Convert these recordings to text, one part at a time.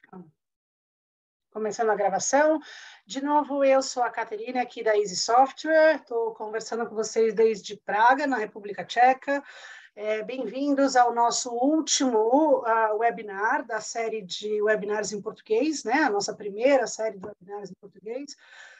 Começando a gravação. De novo, eu sou a Caterina, aqui da Easy Software. Estou conversando com vocês desde Praga, na República Tcheca. Bem-vindos ao nosso último webinar da série de webinars em português, né? A nossa primeira série de webinars em português.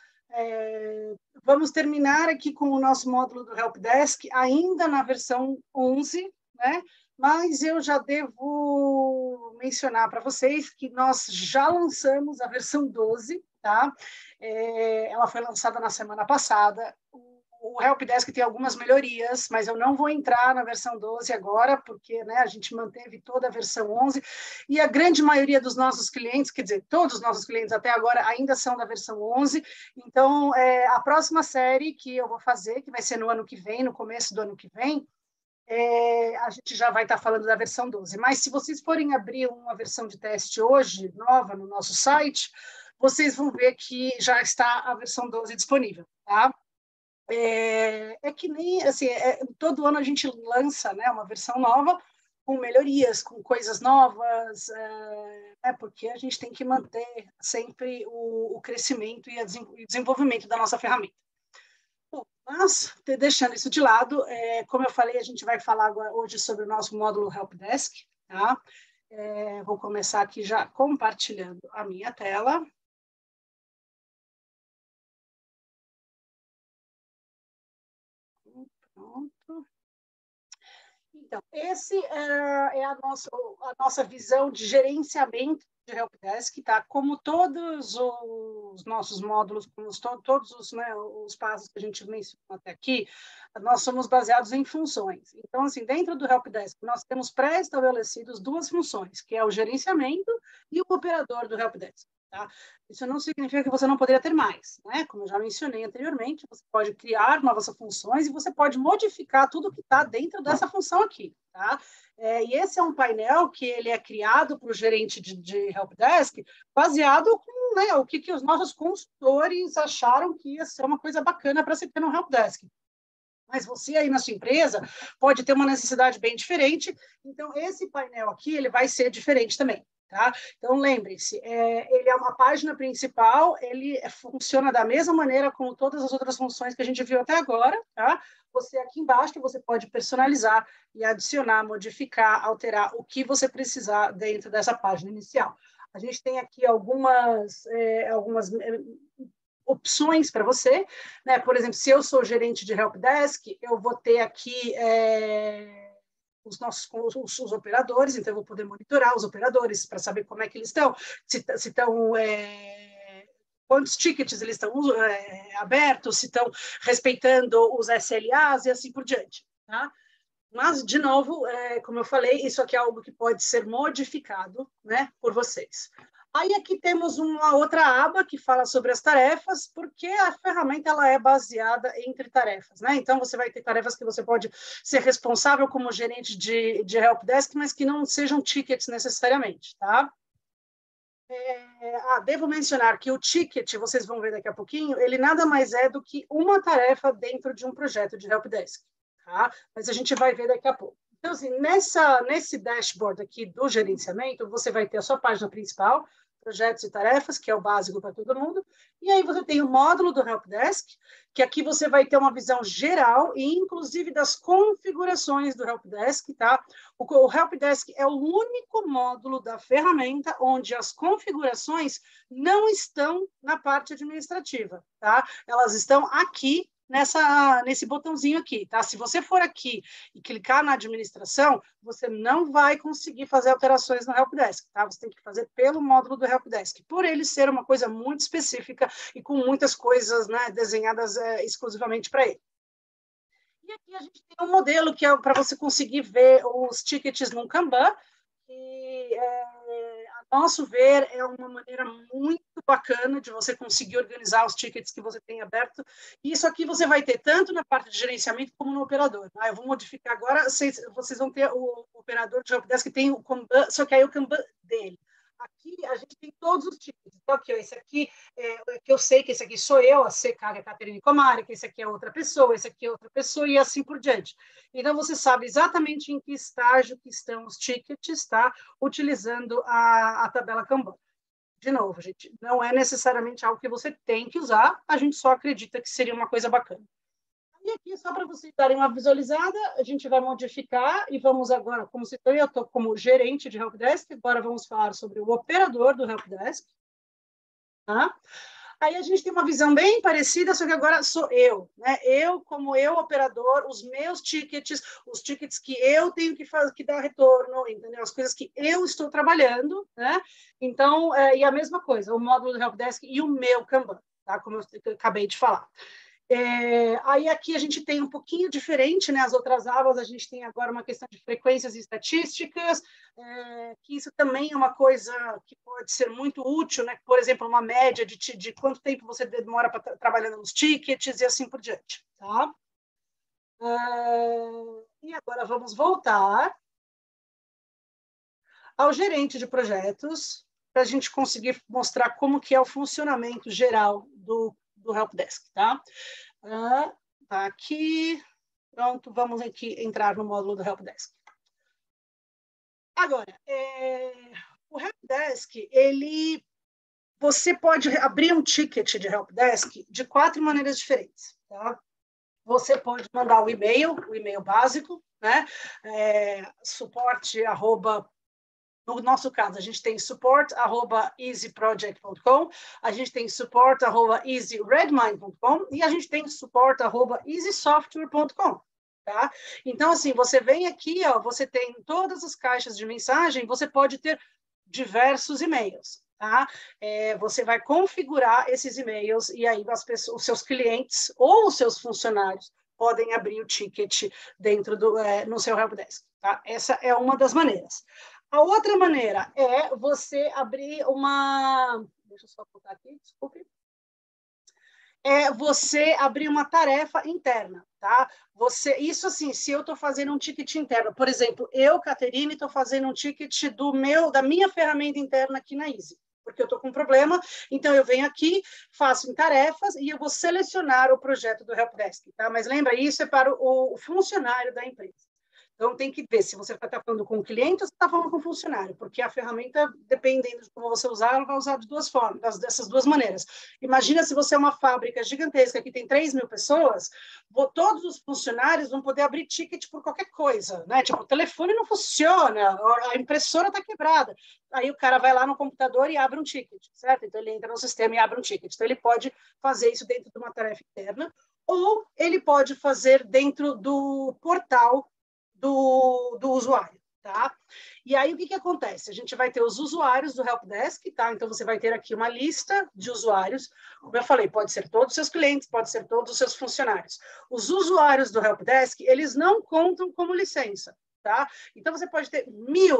Vamos terminar aqui com o nosso módulo do Helpdesk, ainda na versão 11, né? Mas eu já devo mencionar para vocês que nós já lançamos a versão 12, tá? Ela foi lançada na semana passada. O Helpdesk tem algumas melhorias, mas eu não vou entrar na versão 12 agora, porque, né, a gente manteve toda a versão 11, e a grande maioria dos nossos clientes, quer dizer, todos os nossos clientes até agora ainda são da versão 11, então a próxima série que eu vou fazer, que vai ser no ano que vem, no começo do ano que vem, a gente já vai estar falando da versão 12. Mas se vocês forem abrir uma versão de teste hoje, nova, no nosso site, vocês vão ver que já está a versão 12 disponível, tá? Que nem, assim, todo ano a gente lança, né, uma versão nova, com melhorias, com coisas novas, porque a gente tem que manter sempre o crescimento e o desenvolvimento da nossa ferramenta. Bom, mas, deixando isso de lado, como eu falei, a gente vai falar hoje sobre o nosso módulo Helpdesk, tá? Vou começar aqui já compartilhando a minha tela. Pronto. Então, esse é a nossa visão de gerenciamento de Helpdesk, tá? Como todos os nossos módulos, todos os passos que a gente mencionou até aqui, nós somos baseados em funções. Então, assim, dentro do Helpdesk, nós temos pré-estabelecidos duas funções, que é o gerenciamento e o operador do Helpdesk. Tá? Isso não significa que você não poderia ter mais, né? Como eu já mencionei anteriormente, você pode criar novas funções e você pode modificar tudo que está dentro dessa função aqui, tá? E esse é um painel que ele é criado para o gerente de Helpdesk, baseado com, né, o que os nossos consultores acharam que ia ser uma coisa bacana para se ter no Helpdesk. Mas você aí na sua empresa pode ter uma necessidade bem diferente, então esse painel aqui ele vai ser diferente também. Tá? Então, lembre-se, ele é uma página principal, ele funciona da mesma maneira como todas as outras funções que a gente viu até agora. Tá? Você aqui embaixo, você pode personalizar e adicionar, modificar, alterar o que você precisar dentro dessa página inicial. A gente tem aqui algumas opções para você, né? Por exemplo, se eu sou gerente de Helpdesk, eu vou ter aqui os operadores, então eu vou poder monitorar os operadores para saber como é que eles estão, se estão quantos tickets eles estão abertos, se estão respeitando os SLAs e assim por diante, tá? Mas, de novo, como eu falei, isso aqui é algo que pode ser modificado, né, por vocês. Aí aqui temos uma outra aba que fala sobre as tarefas, porque a ferramenta ela é baseada entre tarefas, né? Então, você vai ter tarefas que você pode ser responsável como gerente de Helpdesk, mas que não sejam tickets necessariamente, tá? Devo mencionar que o ticket, vocês vão ver daqui a pouquinho, ele nada mais é do que uma tarefa dentro de um projeto de Helpdesk, tá? Mas a gente vai ver daqui a pouco. Então, assim, nesse dashboard aqui do gerenciamento, você vai ter a sua página principal, projetos e tarefas, que é o básico para todo mundo, e aí você tem o módulo do Helpdesk, que aqui você vai ter uma visão geral e, inclusive, das configurações do Helpdesk, tá? O Helpdesk é o único módulo da ferramenta onde as configurações não estão na parte administrativa, tá? Elas estão aqui nesse botãozinho aqui, tá? Se você for aqui e clicar na administração, você não vai conseguir fazer alterações no Helpdesk, tá? Você tem que fazer pelo módulo do Helpdesk, por ele ser uma coisa muito específica e com muitas coisas, né, desenhadas exclusivamente para ele. E aqui a gente tem um modelo que é para você conseguir ver os tickets no Kanban, que, a nosso ver, é uma maneira muito bacana de você conseguir organizar os tickets que você tem aberto. E isso aqui você vai ter tanto na parte de gerenciamento como no operador. Eu vou modificar agora, vocês vão ter o operador de Helpdesk que tem o Kanban, só que aí o Kanban dele. Aqui a gente tem todos os tipos. Então, aqui, ó, esse aqui, que eu sei que esse aqui sou eu, a CK, Caterine Comari, que esse aqui é outra pessoa, esse aqui é outra pessoa, e assim por diante. Então, você sabe exatamente em que estágio que estão os tickets, tá? Utilizando a tabela Kanban. De novo, gente, não é necessariamente algo que você tem que usar, a gente só acredita que seria uma coisa bacana. E aqui, só para vocês darem uma visualizada, a gente vai modificar e vamos agora, como você eu estou como gerente de Helpdesk, agora vamos falar sobre o operador do Helpdesk. Tá? Aí a gente tem uma visão bem parecida, só que agora sou eu, né? Eu, como eu, operador, os meus tickets, os tickets que eu tenho que fazer, que dar retorno, entendeu? As coisas que eu estou trabalhando, né? Então, e a mesma coisa, o módulo do Helpdesk e o meu Kanban, tá? Como eu acabei de falar. Aí aqui a gente tem um pouquinho diferente, né? As outras abas a gente tem agora uma questão de frequências e estatísticas, que isso também é uma coisa que pode ser muito útil, né? Por exemplo, uma média de quanto tempo você demora trabalhando nos tickets e assim por diante, tá? E agora vamos voltar ao gerente de projetos para a gente conseguir mostrar como que é o funcionamento geral do Helpdesk, tá? Tá aqui, pronto, vamos aqui entrar no módulo do Helpdesk. Agora, o Helpdesk, você pode abrir um ticket de Helpdesk de 4 maneiras diferentes, tá? Você pode mandar o e-mail básico, né? Suporte @ No nosso caso, a gente tem support@easyproject.com, a gente tem support@easyredmine.com e a gente tem support@easysoftware.com. Tá? Então, assim, você vem aqui, ó, você tem todas as caixas de mensagem, você pode ter diversos e-mails. Tá? Você vai configurar esses e-mails e aí os seus clientes ou os seus funcionários podem abrir o ticket dentro no seu Helpdesk. Tá? Essa é uma das maneiras. A outra maneira é você abrir uma... Deixa eu só botar aqui, desculpe. É você abrir uma tarefa interna, tá? Isso assim, se eu estou fazendo um ticket interno, por exemplo, eu, Caterine, estou fazendo um ticket da minha ferramenta interna aqui na Easy, porque eu estou com um problema, então eu venho aqui, faço em tarefas e eu vou selecionar o projeto do Helpdesk, tá? Mas lembra, isso é para o funcionário da empresa. Então, tem que ver se você está falando com o cliente ou se está falando com o funcionário, porque a ferramenta, dependendo de como você usar, ela vai usar de duas formas, dessas duas maneiras. Imagina se você é uma fábrica gigantesca que tem 3.000 pessoas, todos os funcionários vão poder abrir ticket por qualquer coisa, né? Tipo, o telefone não funciona, a impressora está quebrada. Aí o cara vai lá no computador e abre um ticket, certo? Então, ele entra no sistema e abre um ticket. Então, ele pode fazer isso dentro de uma tarefa interna, ou ele pode fazer dentro do portal do usuário, tá? E aí, o que acontece? A gente vai ter os usuários do Helpdesk, tá? Então, você vai ter aqui uma lista de usuários. Como eu falei, pode ser todos os seus clientes, pode ser todos os seus funcionários. Os usuários do Helpdesk, eles não contam como licença, tá? Então, você pode ter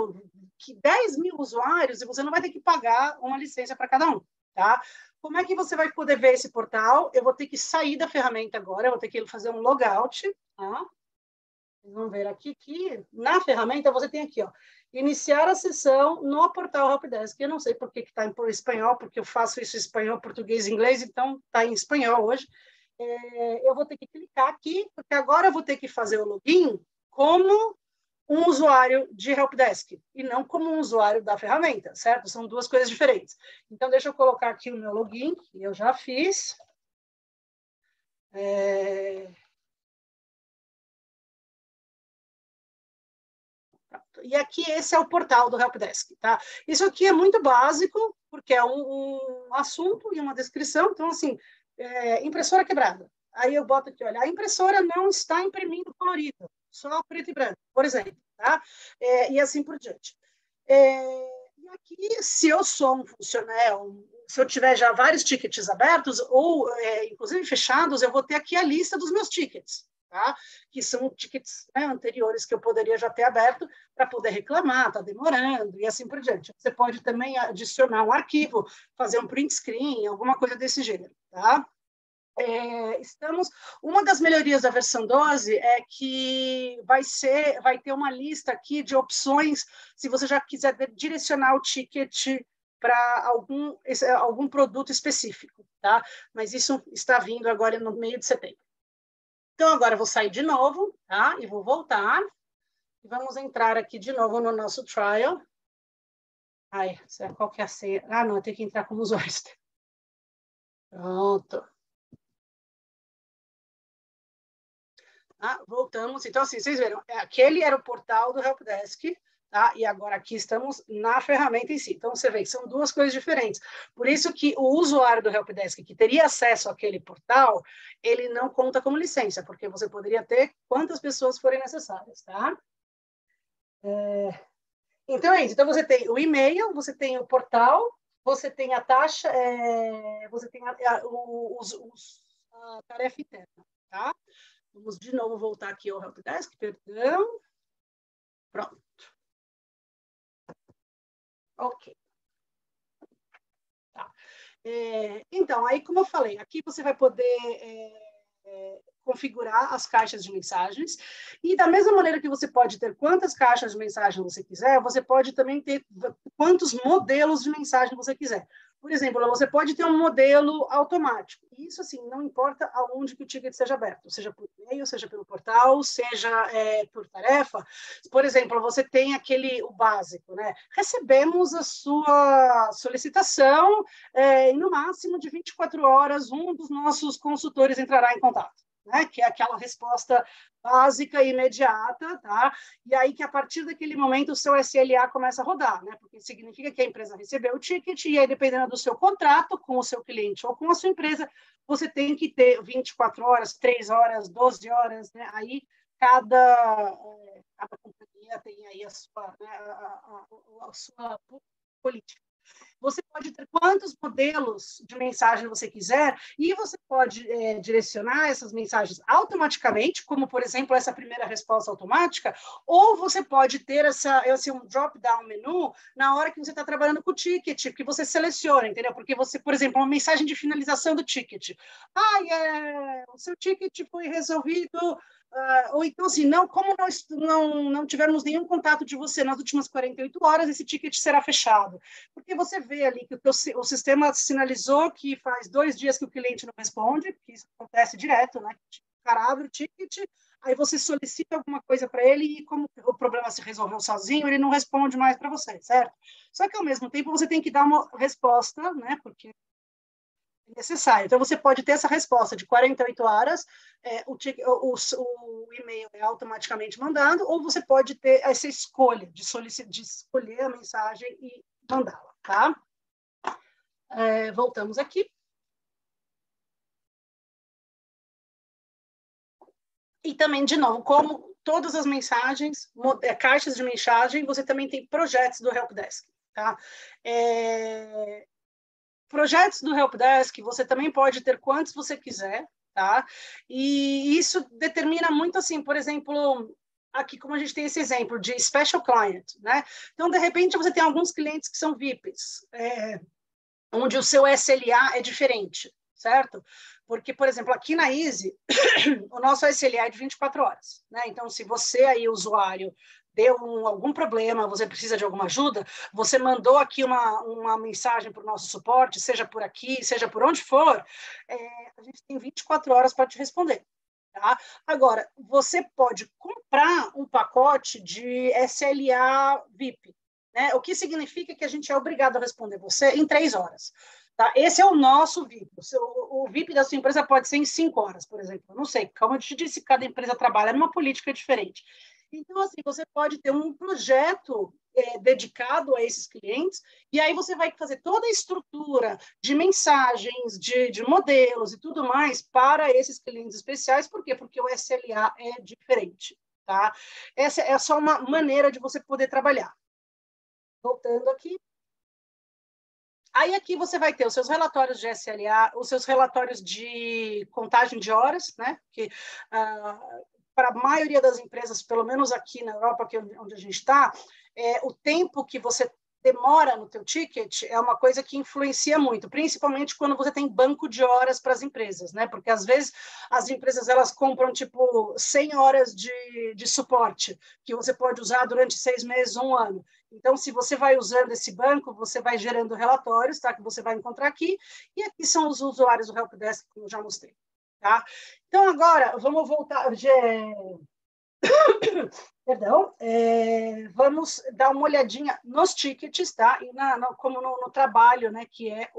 10.000 usuários e você não vai ter que pagar uma licença para cada um, tá? Como é que você vai poder ver esse portal? Eu vou ter que sair da ferramenta agora, eu vou ter que fazer um logout, tá? Vocês vão ver aqui que na ferramenta você tem aqui, ó, iniciar a sessão no portal Helpdesk. Eu não sei por que está em espanhol, porque eu faço isso em espanhol, português e inglês, então está em espanhol hoje. Eu vou ter que clicar aqui, porque agora eu vou ter que fazer o login como um usuário de Helpdesk e não como um usuário da ferramenta, certo? São duas coisas diferentes. Então, deixa eu colocar aqui o meu login, que eu já fiz. E aqui esse é o portal do Helpdesk, tá? Isso aqui é muito básico, porque é um assunto e uma descrição. Então, assim, impressora quebrada. Aí eu boto aqui, olha, a impressora não está imprimindo colorido, só preto e branco, por exemplo, tá? E assim por diante. E aqui, se eu sou um funcionário, se eu tiver já vários tickets abertos, ou inclusive fechados, eu vou ter aqui a lista dos meus tickets, tá? Que são tickets, né, anteriores que eu poderia já ter aberto para poder reclamar, está demorando, e assim por diante. Você pode também adicionar um arquivo, fazer um print screen, alguma coisa desse gênero, tá? Uma das melhorias da versão 12 é que vai ter uma lista aqui de opções, se você já quiser direcionar o ticket para algum produto específico, tá? Mas isso está vindo agora no meio de setembro. Então, agora eu vou sair de novo, tá? E vou voltar. Vamos entrar aqui de novo no nosso trial. Ai, qual que é a senha? Ah, não, eu tenho que entrar como usuário. Pronto. Ah, voltamos. Então, assim, vocês viram, aquele era o portal do Helpdesk, tá? E agora aqui estamos na ferramenta em si. Então, você vê que são duas coisas diferentes. Por isso que o usuário do Helpdesk que teria acesso àquele portal, ele não conta como licença, porque você poderia ter quantas pessoas forem necessárias, tá? Então, é isso. Então, você tem o e-mail, você tem o portal, você tem a taxa, você tem a tarefa interna, tá? Vamos de novo voltar aqui ao Helpdesk, perdão. Pronto. Ok. Tá. Então, aí, como eu falei, aqui você vai poder configurar as caixas de mensagens, e da mesma maneira que você pode ter quantas caixas de mensagem você quiser, você pode também ter quantos modelos de mensagem você quiser. Por exemplo, você pode ter um modelo automático. Isso, assim, não importa aonde que o ticket seja aberto, seja por e-mail, seja pelo portal, seja por tarefa. Por exemplo, você tem o básico, né? Recebemos a sua solicitação e no máximo de 24 horas, um dos nossos consultores entrará em contato. Né, que é aquela resposta básica e imediata, tá? E aí que a partir daquele momento o seu SLA começa a rodar, né? Porque significa que a empresa recebeu o ticket e aí, dependendo do seu contrato com o seu cliente ou com a sua empresa, você tem que ter 24 horas, 3 horas, 12 horas, né? Aí cada companhia tem aí a sua, né, a sua política. Você pode ter quantos modelos de mensagem você quiser e você pode direcionar essas mensagens automaticamente, como, por exemplo, essa primeira resposta automática, ou você pode ter esse um drop-down menu na hora que você está trabalhando com o ticket, que você seleciona, entendeu? Porque você, por exemplo, uma mensagem de finalização do ticket. O seu ticket foi resolvido. Ou então, assim, como nós não tivermos nenhum contato de você nas últimas 48 horas, esse ticket será fechado. Porque você vê ali que o sistema sinalizou que faz 2 dias que o cliente não responde, que isso acontece direto, né? O cara abre o ticket, aí você solicita alguma coisa para ele e como o problema se resolveu sozinho, ele não responde mais para você, certo? Só que, ao mesmo tempo, você tem que dar uma resposta, né? Porque necessário. Então, você pode ter essa resposta de 48 horas, o e-mail é automaticamente mandado, ou você pode ter essa escolha de escolher a mensagem e mandá-la, tá? Voltamos aqui. E também, de novo, como todas as mensagens, caixas de mensagem, você também tem projetos do Helpdesk, tá? Projetos do Helpdesk, você também pode ter quantos você quiser, tá? E isso determina muito, assim, por exemplo, aqui como a gente tem esse exemplo de special client, né? Então, de repente, você tem alguns clientes que são VIPs, onde o seu SLA é diferente, certo? Porque, por exemplo, aqui na Easy, o nosso SLA é de 24 horas, né? Então, se você aí, usuário, deu algum problema, você precisa de alguma ajuda, você mandou aqui uma mensagem para o nosso suporte, seja por aqui, seja por onde for, a gente tem 24 horas para te responder. Tá? Agora, você pode comprar um pacote de SLA VIP, né? O que significa que a gente é obrigado a responder você em 3 horas. Tá? Esse é o nosso VIP. O VIP da sua empresa pode ser em 5 horas, por exemplo. Eu não sei, como eu te disse, cada empresa trabalha numa política diferente. Então, assim, você pode ter um projeto dedicado a esses clientes, e aí você vai fazer toda a estrutura de mensagens, de modelos e tudo mais para esses clientes especiais. Por quê? Porque o SLA é diferente. Tá? Essa é só uma maneira de você poder trabalhar. Voltando aqui. Aí aqui você vai ter os seus relatórios de SLA, os seus relatórios de contagem de horas, né? Que para a maioria das empresas, pelo menos aqui na Europa, que onde a gente está, o tempo que você demora no teu ticket é uma coisa que influencia muito, principalmente quando você tem banco de horas para as empresas, né? Porque às vezes as empresas elas compram tipo 100 horas de suporte que você pode usar durante 6 meses, 1 ano. Então, se você vai usando esse banco, você vai gerando relatórios, tá? Que você vai encontrar aqui. E aqui são os usuários do Helpdesk que eu já mostrei, tá? Então, agora, vamos voltar. Perdão, vamos dar uma olhadinha nos tickets, tá? E como no trabalho, né, que é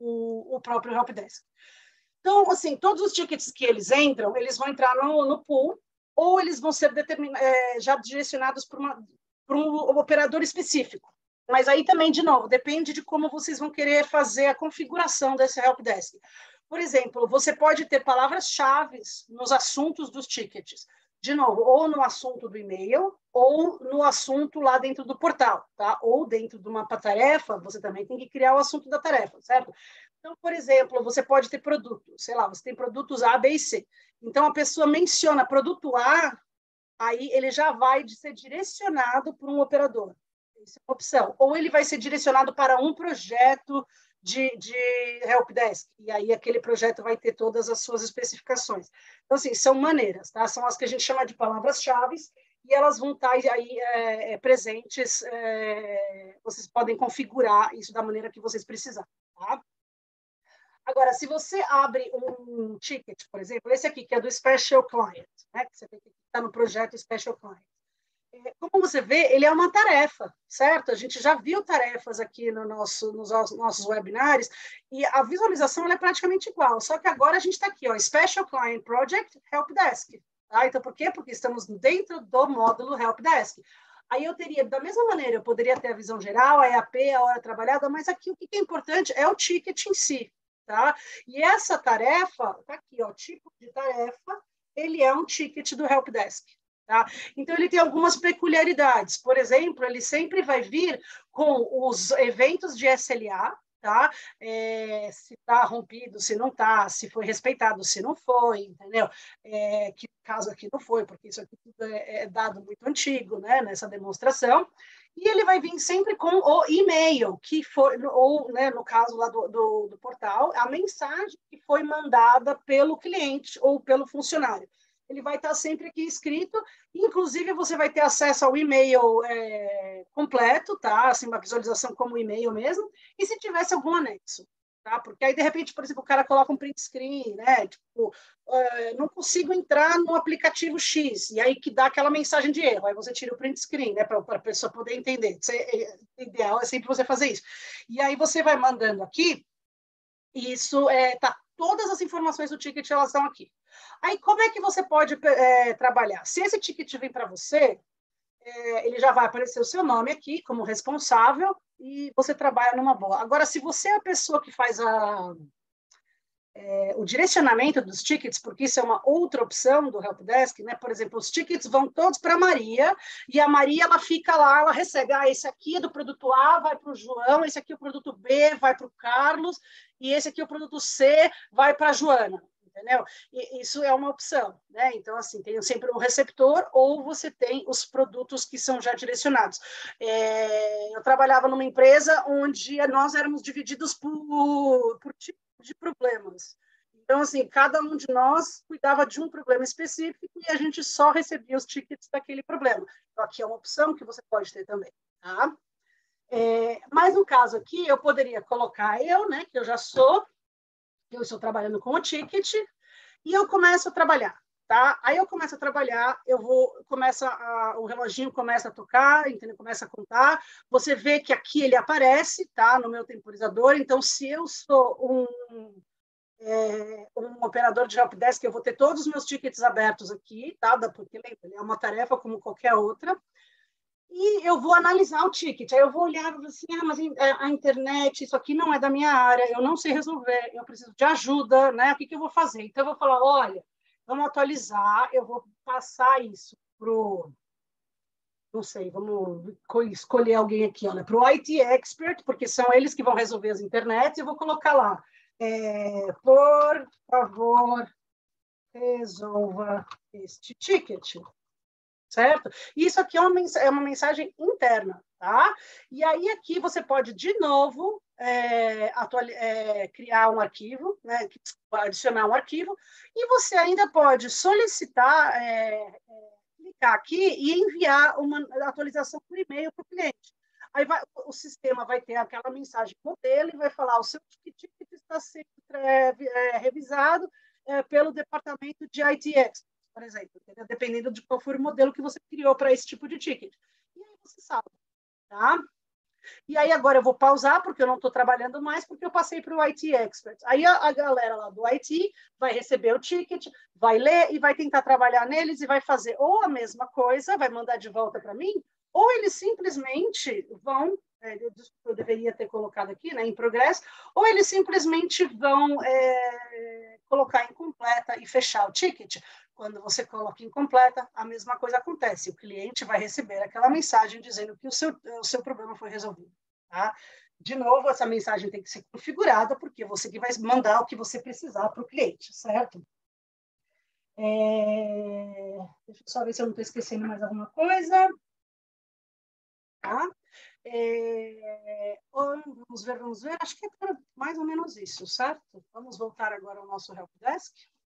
o próprio Helpdesk. Então, assim, todos os tickets que eles entram, eles vão entrar no pool, ou eles vão ser já direcionados para um operador específico. Mas aí também, de novo, depende de como vocês vão querer fazer a configuração desse Helpdesk. Por exemplo, você pode ter palavras-chave nos assuntos dos tickets. De novo, ou no assunto do e-mail, ou no assunto lá dentro do portal, tá? Ou dentro de uma tarefa, você também tem que criar o assunto da tarefa, certo? Então, por exemplo, você pode ter produtos, sei lá, você tem produtos A, B e C. Então, a pessoa menciona produto A, aí ele já vai ser direcionado por um operador. Isso é uma opção. Ou ele vai ser direcionado para um projeto de helpdesk, e aí aquele projeto vai ter todas as suas especificações. Então, assim, são maneiras, tá? São as que a gente chama de palavras-chave, e elas vão estar aí presentes, vocês podem configurar isso da maneira que vocês precisarem, tá? Agora, se você abre um ticket, por exemplo, esse aqui, que é do Special Client, né, que você está no projeto Special Client, como você vê, ele é uma tarefa, certo? A gente já viu tarefas aqui nos nossos webinars, e a visualização é praticamente igual, só que agora a gente está aqui, ó, Special Client Project Helpdesk. Tá? Então, por quê? Porque estamos dentro do módulo Helpdesk. Aí eu teria, da mesma maneira, eu poderia ter a visão geral, a EAP, a hora trabalhada, mas aqui o que é importante é o ticket em si. Tá? E essa tarefa, tá aqui, ó, tipo de tarefa, ele é um ticket do Helpdesk. Tá? Então, ele tem algumas peculiaridades. Por exemplo, ele sempre vai vir com os eventos de SLA, tá? Se está rompido, se não está, se foi respeitado, se não foi, entendeu? Que caso aqui não foi, porque isso aqui tudo é dado muito antigo, né, nessa demonstração. E ele vai vir sempre com o e-mail, que foi, ou, né, no caso lá do portal, a mensagem que foi mandada pelo cliente ou pelo funcionário. Ele vai estar sempre aqui escrito, inclusive você vai ter acesso ao e-mail completo, tá? Assim, uma visualização como e-mail mesmo, e se tivesse algum anexo, tá? Porque aí, de repente, por exemplo, o cara coloca um print screen, né? Tipo, não consigo entrar no aplicativo X, e aí que dá aquela mensagem de erro, aí você tira o print screen, né? Para a pessoa poder entender. O ideal é sempre você fazer isso. E aí você vai mandando aqui, e isso tá, todas as informações do ticket elas estão aqui. Aí, como é que você pode trabalhar? Se esse ticket vem para você, ele já vai aparecer o seu nome aqui como responsável e você trabalha numa boa. Agora, se você é a pessoa que faz o direcionamento dos tickets, porque isso é uma outra opção do Helpdesk, né? Por exemplo, os tickets vão todos para a Maria, e a Maria ela fica lá, ela recebe, esse aqui é do produto A, vai para o João, esse aqui é o produto B, vai para o Carlos, e esse aqui é o produto C, vai para a Joana. Entendeu? E isso é uma opção, né? Então, assim, tem sempre um receptor ou você tem os produtos que são já direcionados. Eu trabalhava numa empresa onde nós éramos divididos por tipo de problemas. Então, assim, cada um de nós cuidava de um problema específico e a gente só recebia os tickets daquele problema. Então, aqui é uma opção que você pode ter também, tá? Mas no caso aqui, eu poderia colocar né, que eu estou trabalhando com o ticket, e eu começo a trabalhar, tá? Aí eu começo a trabalhar, o reloginho começa a tocar, entendeu? Começa a contar, você vê que aqui ele aparece, tá? No meu temporizador, então se eu sou um operador de helpdesk, eu vou ter todos os meus tickets abertos aqui, tá? Porque lembra, é uma tarefa como qualquer outra, e eu vou analisar o ticket, aí eu vou olhar assim, mas a internet, isso aqui não é da minha área, eu não sei resolver, eu preciso de ajuda, né? O que eu vou fazer? Então, eu vou falar, olha, vamos atualizar, eu vou passar isso para o, não sei, vamos escolher alguém aqui, olha, para o IT Expert, porque são eles que vão resolver as internets, e eu vou colocar lá, por favor, resolva este ticket. Certo? Isso aqui é uma mensagem interna, tá? E aí aqui você pode, de novo, criar um arquivo, né? Adicionar um arquivo, e você ainda pode solicitar, clicar aqui e enviar uma atualização por e-mail para o cliente. Aí o sistema vai ter aquela mensagem modelo e vai falar: o seu ticket está sendo revisado pelo departamento de ITX. por exemplo, entendeu? Dependendo de qual for o modelo que você criou para esse tipo de ticket. E aí você salva, tá? E aí agora eu vou pausar, porque eu não estou trabalhando mais, porque eu passei para o IT Expert. Aí a galera lá do IT vai receber o ticket, vai ler e vai tentar trabalhar neles e vai fazer ou a mesma coisa, vai mandar de volta para mim, ou eles simplesmente vão, eu deveria ter colocado aqui, né, em progresso, ou eles simplesmente vão colocar incompleta e fechar o ticket. Quando você coloca incompleta, a mesma coisa acontece. O cliente vai receber aquela mensagem dizendo que o seu problema foi resolvido. Tá? De novo, essa mensagem tem que ser configurada, porque você que vai mandar o que você precisar para o cliente, certo? Deixa eu só ver se eu não estou esquecendo mais alguma coisa. Tá? Vamos ver. Acho que é mais ou menos isso, certo? Vamos voltar agora ao nosso helpdesk.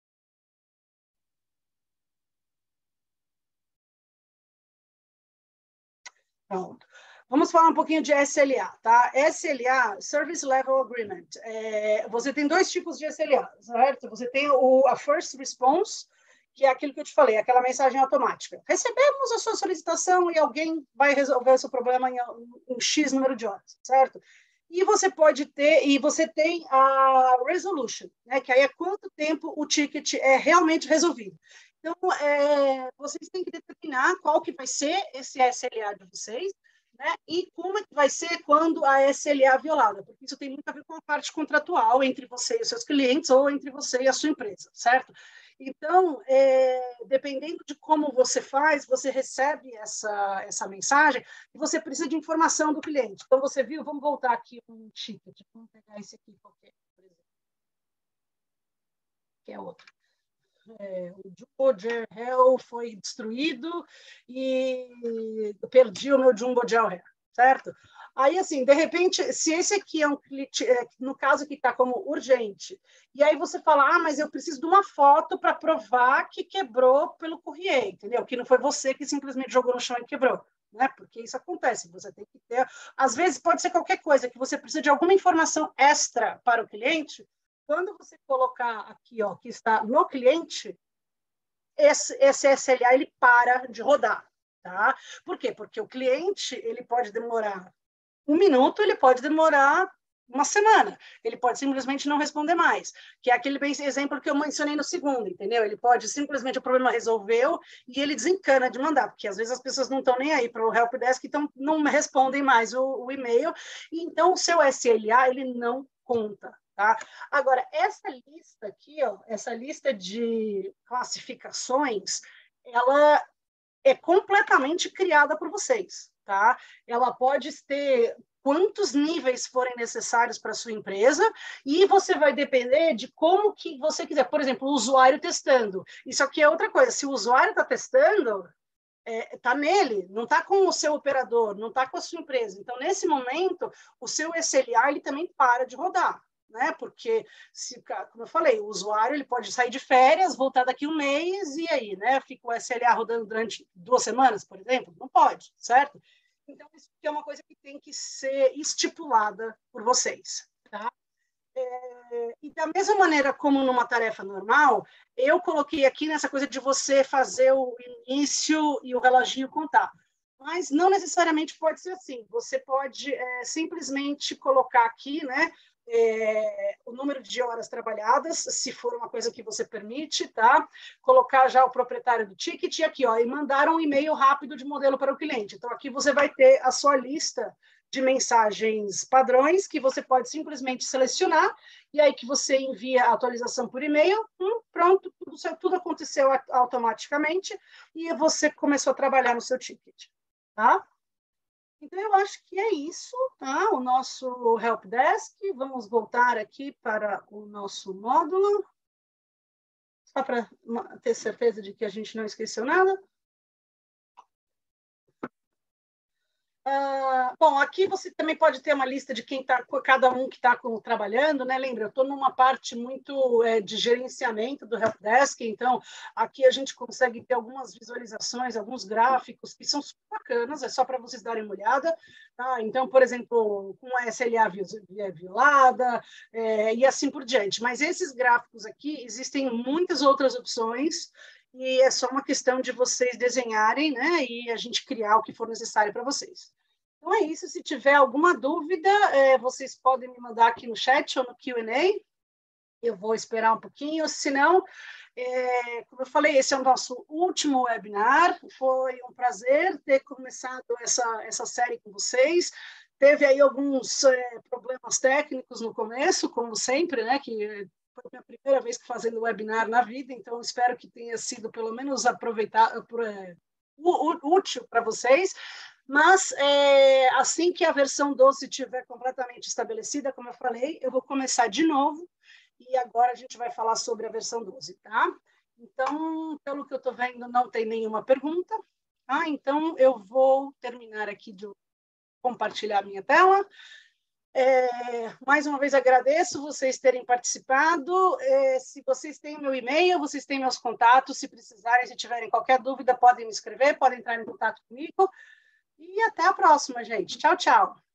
Pronto. Vamos falar um pouquinho de SLA, tá? SLA, Service Level Agreement. Você tem dois tipos de SLA, certo? Você tem a First Response, que é aquilo que eu te falei, aquela mensagem automática. Recebemos a sua solicitação e alguém vai resolver o seu problema em X número de horas, certo? E você tem a Resolution, né? Que aí é quanto tempo o ticket é realmente resolvido. Então, vocês têm que determinar qual que vai ser esse SLA de vocês, né? E como é que vai ser quando a SLA é violada, porque isso tem muito a ver com a parte contratual entre você e os seus clientes ou entre você e a sua empresa, certo? Então, dependendo de como você faz, você recebe essa mensagem e você precisa de informação do cliente. Então, você viu, vamos voltar aqui um ticket, vamos pegar esse aqui qualquer, por exemplo, que é outro. O Jumbo Gel Hair foi destruído e eu perdi o meu Jumbo Gel Hair, certo? Aí, assim, de repente, se esse aqui é um cliente, no caso que está como urgente, e aí você fala, mas eu preciso de uma foto para provar que quebrou pelo courrier, entendeu? Que não foi você que simplesmente jogou no chão e quebrou, né? Porque isso acontece, você tem que ter... Às vezes pode ser qualquer coisa, que você precisa de alguma informação extra para o cliente. Quando você colocar aqui, ó, que está no cliente, esse SLA ele para de rodar, tá? Por quê? Porque o cliente ele pode demorar 1 minuto, ele pode demorar uma semana, ele pode simplesmente não responder mais, que é aquele exemplo que eu mencionei no segundo, entendeu? Ele pode simplesmente, o problema resolveu e ele desencana de mandar, porque às vezes as pessoas não estão nem aí para o helpdesk, então não respondem mais o e-mail, e então o seu SLA ele não conta. Tá? Agora, essa lista aqui, ó, essa lista de classificações, ela é completamente criada por vocês. Tá? Ela pode ter quantos níveis forem necessários para a sua empresa e você vai depender de como que você quiser. Por exemplo, o usuário testando. Isso aqui é outra coisa. Se o usuário está testando, está nele, não está com o seu operador, não está com a sua empresa. Então, nesse momento, o seu SLA ele também para de rodar. Né? Porque, como eu falei, o usuário ele pode sair de férias, voltar daqui um mês, e aí, né? Fica o SLA rodando durante 2 semanas, por exemplo? Não pode, certo? Então, isso é uma coisa que tem que ser estipulada por vocês, tá? E da mesma maneira como numa tarefa normal, eu coloquei aqui nessa coisa de você fazer o início e o reloginho contar. Mas não necessariamente pode ser assim. Você pode simplesmente colocar aqui, né, o número de horas trabalhadas, se for uma coisa que você permite, tá? Colocar já o proprietário do ticket e aqui, ó, e mandar um e-mail rápido de modelo para o cliente. Então, aqui você vai ter a sua lista de mensagens padrões que você pode simplesmente selecionar e aí que você envia a atualização por e-mail, pronto, tudo aconteceu automaticamente e você começou a trabalhar no seu ticket, tá? Então, eu acho que é isso, tá? O nosso helpdesk. Vamos voltar aqui para o nosso módulo, só para ter certeza de que a gente não esqueceu nada. Bom, aqui você também pode ter uma lista de quem está, cada um que está trabalhando, né? Lembra, eu estou numa parte muito de gerenciamento do helpdesk, então aqui a gente consegue ter algumas visualizações, alguns gráficos que são super bacanas, é só para vocês darem uma olhada, tá? Então, por exemplo, com a SLA violada e assim por diante. Mas esses gráficos aqui, existem muitas outras opções e é só uma questão de vocês desenharem, né, e a gente criar o que for necessário para vocês. Então é isso, se tiver alguma dúvida, vocês podem me mandar aqui no chat ou no Q&A, eu vou esperar um pouquinho, senão, como eu falei, esse é o nosso último webinar, foi um prazer ter começado essa série com vocês, teve aí alguns problemas técnicos no começo, como sempre, né, que foi a minha primeira vez fazendo webinar na vida, então espero que tenha sido pelo menos útil para vocês, mas assim que a versão 12 estiver completamente estabelecida, como eu falei, eu vou começar de novo, e agora a gente vai falar sobre a versão 12, tá? Então, pelo que eu estou vendo, não tem nenhuma pergunta, tá? Então eu vou terminar aqui de compartilhar minha tela. Mais uma vez agradeço vocês terem participado. Se vocês têm meu e-mail, vocês têm meus contatos, se precisarem, se tiverem qualquer dúvida, podem me escrever, podem entrar em contato comigo. E até a próxima, gente. Tchau, tchau.